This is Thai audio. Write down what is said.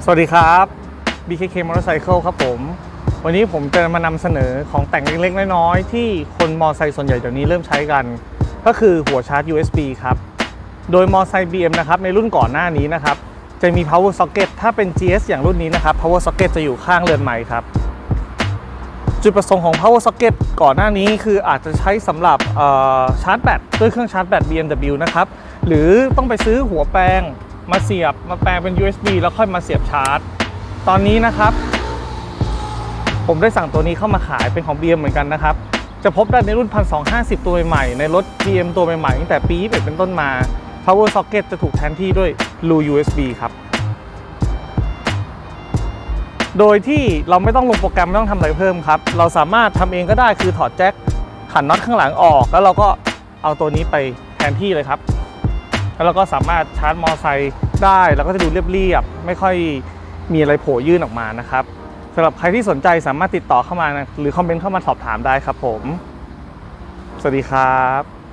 สวัสดีครับ BKK Motorcycle ครับผมวันนี้ผมจะมานำเสนอของแต่งเล็กๆน้อยๆที่คนมอไซค์ส่วนใหญ่เดี๋ยวนี้เริ่มใช้กันก็คือหัวชาร์จ USB ครับโดยมอไซค์ BM นะครับในรุ่นก่อนหน้านี้นะครับจะมี power socket ถ้าเป็น GS อย่างรุ่นนี้นะครับ power socket จะอยู่ข้างเรือนไมค์ครับจุดประสงค์ของ power socket ก่อนหน้านี้คืออาจจะใช้สำหรับชาร์จแบตด้วยเครื่องชาร์จแบต BMW นะครับหรือต้องไปซื้อหัวแปลงมาเสียบมาแปลงเป็น USB แล้วค่อยมาเสียบชาร์จตอนนี้นะครับผมได้สั่งตัวนี้เข้ามาขายเป็นของ BM เหมือนกันนะครับจะพบได้ในรุ่น 1250 ตัวใหม่ในรถ BM ตัวใหม่ๆตั้งแต่ปี21เป็นต้นมา power socket จะถูกแทนที่ด้วยรู USB ครับโดยที่เราไม่ต้องลงโปรแกรมไม่ต้องทำอะไรเพิ่มครับเราสามารถทำเองก็ได้คือถอดแจ็คขันน็อตข้างหลังออกแล้วเราก็เอาตัวนี้ไปแทนที่เลยครับแล้วเราก็สามารถชาร์จมอเตอร์ไซค์ได้แล้วก็จะดูเรียบๆไม่ค่อยมีอะไรโผล่ยื่นออกมานะครับสำหรับใครที่สนใจสามารถติดต่อเข้ามาหรือคอมเมนต์เข้ามาสอบถามได้ครับผมสวัสดีครับ